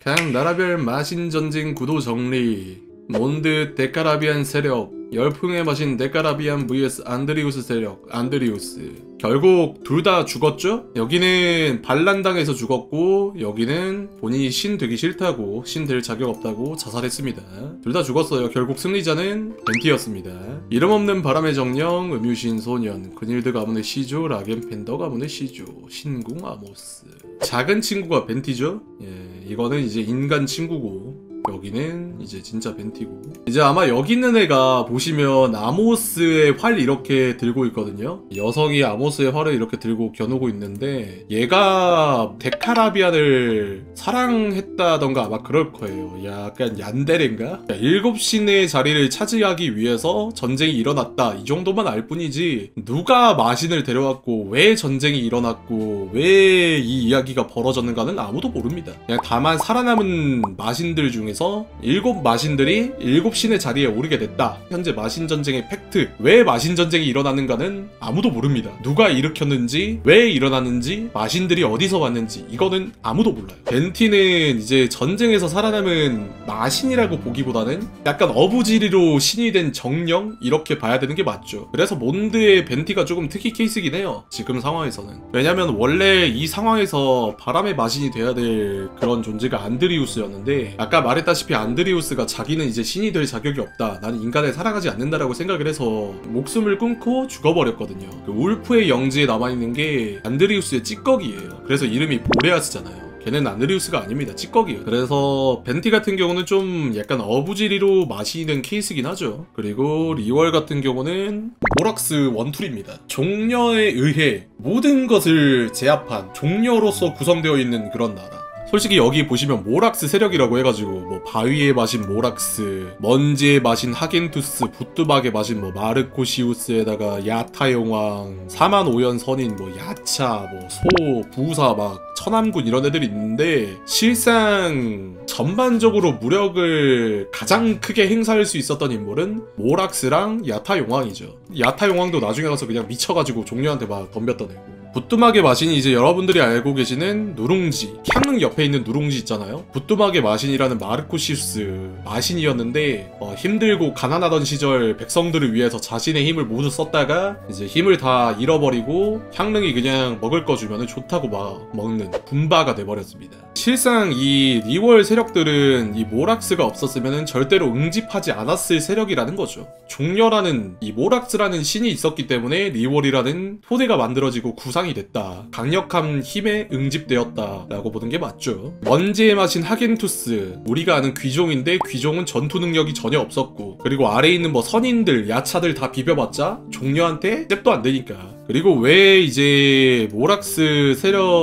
각 나라별 마신전쟁 구도 정리. 몬드 데카라비안 세력, 열풍의 마신 데카라비안 vs 안드리우스 세력, 안드리우스. 결국 둘 다 죽었죠? 여기는 반란당해서 죽었고, 여기는 본인이 신 되기 싫다고, 신 될 자격 없다고 자살했습니다. 둘 다 죽었어요. 결국 승리자는 벤티였습니다. 이름 없는 바람의 정령, 음유신 소년, 그닐드 가문의 시조, 라겐 팬더 가문의 시조, 신궁 아모스. 작은 친구가 벤티죠? 예, 이거는 이제 인간 친구고, 여기는 이제 진짜 벤티고. 이제 아마 여기 있는 애가 보시면 아모스의 활 이렇게 들고 있거든요. 여성이 아모스의 활을 이렇게 들고 겨누고 있는데, 얘가 데카라비안을 사랑했다던가 아마 그럴 거예요. 약간 얀데레인가? 7신의 자리를 차지하기 위해서 전쟁이 일어났다, 이 정도만 알 뿐이지, 누가 마신을 데려왔고 왜 전쟁이 일어났고 왜 이 이야기가 벌어졌는가는 아무도 모릅니다. 그냥 다만 살아남은 마신들 중에 7마신들이 7신의 자리에 오르게 됐다. 현재 마신전쟁의 팩트, 왜 마신전쟁이 일어나는가는 아무도 모릅니다. 누가 일으켰는지, 왜 일어났는지, 마신들이 어디서 왔는지, 이거는 아무도 몰라요. 벤티는 이제 전쟁에서 살아남은 마신이라고 보기보다는 약간 어부지리로 신이 된 정령, 이렇게 봐야 되는 게 맞죠. 그래서 몬드의 벤티가 조금 특이 케이스긴 해요, 지금 상황에서는. 왜냐면 원래 이 상황에서 바람의 마신이 돼야 될 그런 존재가 안드리우스였는데, 아까 말했다시피 안드리우스가 자기는 이제 신이 될 자격이 없다, 나는 인간을 사랑하지 않는다라고 생각을 해서 목숨을 끊고 죽어버렸거든요. 그 울프의 영지에 남아있는 게 안드리우스의 찌꺼기예요. 그래서 이름이 보레아스잖아요. 걔는 안드리우스가 아닙니다. 찌꺼기예요. 그래서 벤티 같은 경우는 좀 약간 어부지리로 맛이 된 케이스긴 하죠. 그리고 리월 같은 경우는 모락스 원툴입니다. 종려에 의해 모든 것을 제압한, 종려로서 구성되어 있는 그런 나라. 솔직히 여기 보시면 모락스 세력이라고 해가지고 뭐 바위의 마신 모락스, 먼지의 마신 하겐투스, 부뚜막의 마신 뭐 마르코시우스에다가 야타용왕, 사만오연 선인 뭐 야차, 뭐 소, 부사, 막 천암군 이런 애들이 있는데, 실상 전반적으로 무력을 가장 크게 행사할 수 있었던 인물은 모락스랑 야타용왕이죠. 야타용왕도 나중에 가서 그냥 미쳐가지고 종려한테 막 덤볐던 애고, 부뚜막의 마신이 이제 여러분들이 알고 계시는 누룽지, 향릉 옆에 있는 누룽지 있잖아요. 부뚜막의 마신이라는 마르코시우스 마신이었는데, 힘들고 가난하던 시절 백성들을 위해서 자신의 힘을 모두 썼다가 이제 힘을 다 잃어버리고 향릉이 그냥 먹을 거 주면 좋다고 막 먹는 분바가 돼버렸습니다. 실상 이 리월 세력들은 이 모락스가 없었으면 절대로 응집하지 않았을 세력이라는 거죠. 종려라는 이 모락스라는 신이 있었기 때문에 리월이라는 토대가 만들어지고 구상이 됐다. 강력한 힘에 응집되었다 라고 보는 게 맞죠. 먼지의 마신 하겐투스, 우리가 아는 귀종인데 귀종은 전투 능력이 전혀 없었고, 그리고 아래에 있는 뭐 선인들, 야차들 다 비벼봤자 종려한테 잽도 안 되니까. 그리고 왜 이제 모락스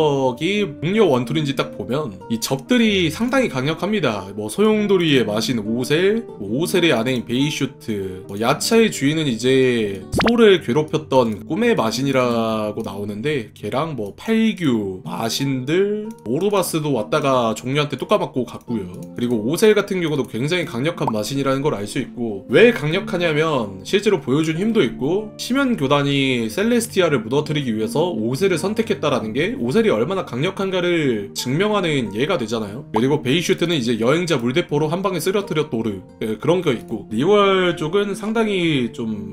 세력이 종려 원툴인지 딱 보면 이 적들이 상당히 강력합니다. 뭐 소용돌이의 마신 오셀, 뭐 오셀의 아내인 베이슈트, 뭐 야차의 주인은 이제 소를 괴롭혔던 꿈의 마신이라고 나오는데, 걔랑 뭐 팔규, 마신들, 오르바스도 왔다가 종려한테 뚝 까맞고 갔고요. 그리고 오셀 같은 경우도 굉장히 강력한 마신이라는 걸 알 수 있고, 왜 강력하냐면 실제로 보여준 힘도 있고, 심연 교단이 셀레스티아를 무너뜨리기 위해서 오셀을 선택했다라는 게 오셀이 얼마나 강력한가를 증명하는 예가 되잖아요. 그리고 베이슈트는 이제 여행자 물대포로 한 방에 쓰러뜨렸도르, 그런 거 있고, 리월 쪽은 상당히 좀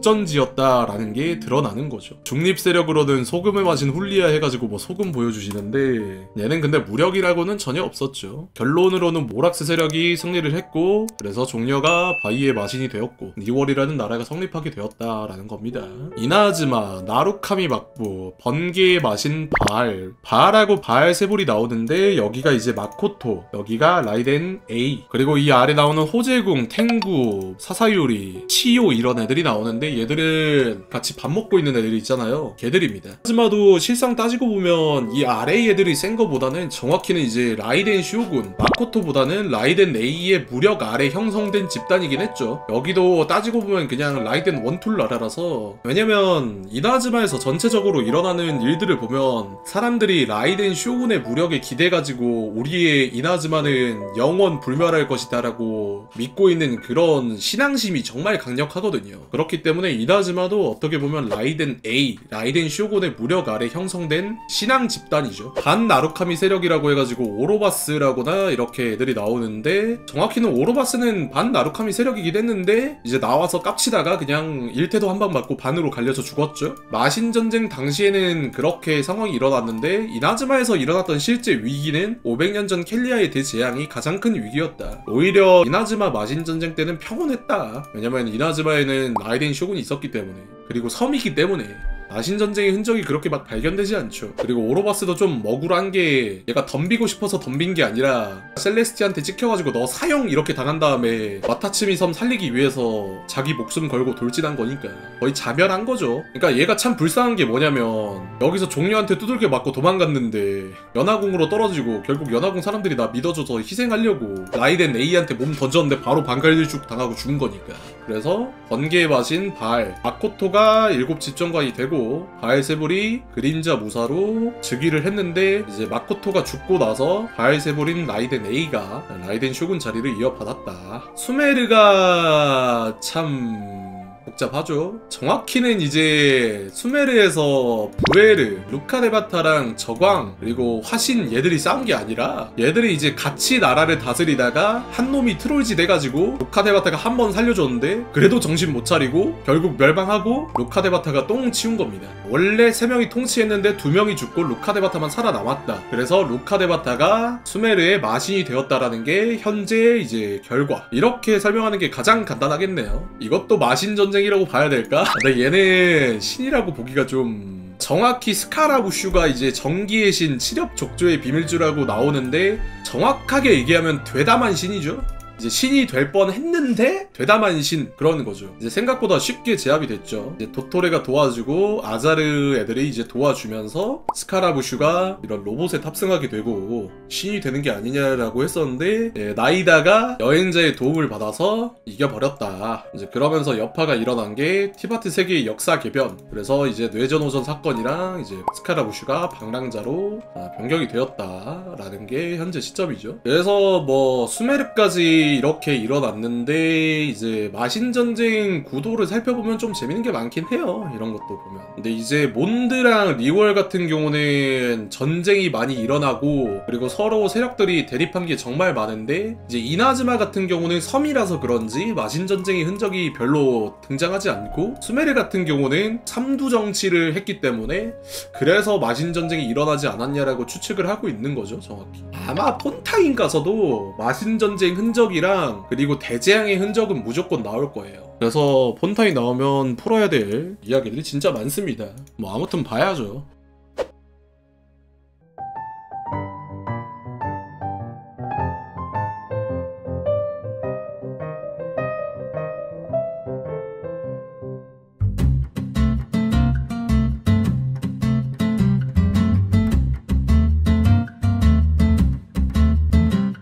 격전지였다라는 게 드러나는 거죠. 중립 세력으로는 소금을 마신 훌리아 해가지고 뭐 소금 보여주시는데, 얘는 근데 무력이라고는 전혀 없었죠. 결론으로는 모락스 세력이 승리를 했고, 그래서 종려가 바위의 마신이 되었고 리월이라는 나라가 성립하게 되었다라는 겁니다. 이나즈마, 나루카미 막부, 번개의 마신 바알, 바알하고 바알 세불이 나오는데, 여기가 이제 마코토, 여기가 라이덴 A, 그리고 이 아래 나오는 호제궁, 탱구, 사사유리, 치요 이런 애들이 나오는데, 얘들은 같이 밥 먹고 있는 애들이 있잖아요. 걔들입니다. 하지마도 실상 따지고 보면 이 아래 애들이 센 거보다는 정확히는 이제 라이덴 쇼군, 마코토보다는 라이덴 A의 무력 아래 형성된 집단이긴 했죠. 여기도 따지고 보면 그냥 라이덴 원툴 나라라서. 왜냐면 이나 이나즈마에서 전체적으로 일어나는 일들을 보면 사람들이 라이덴 쇼군의 무력에 기대가지고 우리의 이나즈마는 영원 불멸할 것이다 라고 믿고 있는 그런 신앙심이 정말 강력하거든요. 그렇기 때문에 이나즈마도 어떻게 보면 라이덴 A, 라이덴 쇼군의 무력 아래 형성된 신앙 집단이죠. 반 나루카미 세력이라고 해가지고 오로바스라거나 이렇게 애들이 나오는데, 정확히는 오로바스는 반 나루카미 세력이긴 했는데 이제 나와서 깝치다가 그냥 일태도 한 방 맞고 반으로 갈려져 죽었죠. 마신전쟁 당시에는 그렇게 상황이 일어났는데, 이나즈마에서 일어났던 실제 위기는 500년 전 켈리아의 대재앙이 가장 큰 위기였다. 오히려 이나즈마 마신전쟁 때는 평온했다. 왜냐면 이나즈마에는 라이덴 쇼군이 있었기 때문에, 그리고 섬이기 때문에 마신전쟁의 흔적이 그렇게 막 발견되지 않죠. 그리고 오로바스도 좀 억울한 게, 얘가 덤비고 싶어서 덤빈 게 아니라 셀레스티한테 찍혀가지고 너 사형 이렇게 당한 다음에 마타츠미 섬 살리기 위해서 자기 목숨 걸고 돌진한 거니까 거의 자멸한 거죠. 그러니까 얘가 참 불쌍한 게 뭐냐면, 여기서 종려한테 두들겨 맞고 도망갔는데 연화궁으로 떨어지고 결국 연화궁 사람들이 나 믿어줘서 희생하려고 라이덴 A한테 몸 던졌는데 바로 반갈질죽 당하고 죽은 거니까. 그래서 번개의 마신 바알 마코토가 7집정관이 되고, 바알세불이 그림자 무사로 즉위를 했는데, 이제 마코토가 죽고 나서 바알세불인 라이덴 A가 라이덴 쇼군 자리를 이어받았다. 수메르가 참 복잡하죠. 정확히는 이제 수메르에서 부에르, 루카데바타랑 저광, 그리고 화신 얘들이 싸운 게 아니라, 얘들이 이제 같이 나라를 다스리다가 한 놈이 트롤짓 해가지고 루카데바타가 한 번 살려줬는데 그래도 정신 못 차리고 결국 멸망하고 루카데바타가 똥 치운 겁니다. 원래 3명이 통치했는데 2명이 죽고 루카데바타만 살아남았다. 그래서 루카데바타가 수메르의 마신이 되었다라는 게 현재 이제 결과. 이렇게 설명하는 게 가장 간단하겠네요. 이것도 마신 전쟁이라고 봐야 될까? 근데 얘는 신이라고 보기가 좀, 정확히 스카라부슈가 이제 정기의 신, 치렵 족조의 비밀주라고 나오는데, 정확하게 얘기하면 되다만 신이죠. 이제 신이 될 뻔 했는데 되다만 신, 그런 거죠. 이제 생각보다 쉽게 제압이 됐죠. 이제 도토레가 도와주고 아자르 애들이 이제 도와주면서 스카라부슈가 이런 로봇에 탑승하게 되고 신이 되는 게 아니냐라고 했었는데, 나이다가 여행자의 도움을 받아서 이겨버렸다. 이제 그러면서 여파가 일어난 게 티바트 세계의 역사 개변. 그래서 이제 뇌전오전 사건이랑 이제 스카라부슈가 방랑자로 변경이 되었다라는 게 현재 시점이죠. 그래서 뭐 수메르까지 이렇게 일어났는데, 이제 마신전쟁 구도를 살펴보면 좀 재밌는 게 많긴 해요. 이런 것도 보면. 근데 이제 몬드랑 리월 같은 경우는 전쟁이 많이 일어나고 그리고 서로 세력들이 대립한 게 정말 많은데, 이제 이나즈마 같은 경우는 섬이라서 그런지 마신전쟁의 흔적이 별로 등장하지 않고, 수메르 같은 경우는 삼두 정치를 했기 때문에 그래서 마신전쟁이 일어나지 않았냐라고 추측을 하고 있는 거죠. 정확히 아마 폰타인 가서도 마신전쟁 흔적이랑 그리고 대재앙의 흔적은 무조건 나올 거예요. 그래서 폰타인 나오면 풀어야 될 이야기들이 진짜 많습니다. 뭐 아무튼 봐야죠.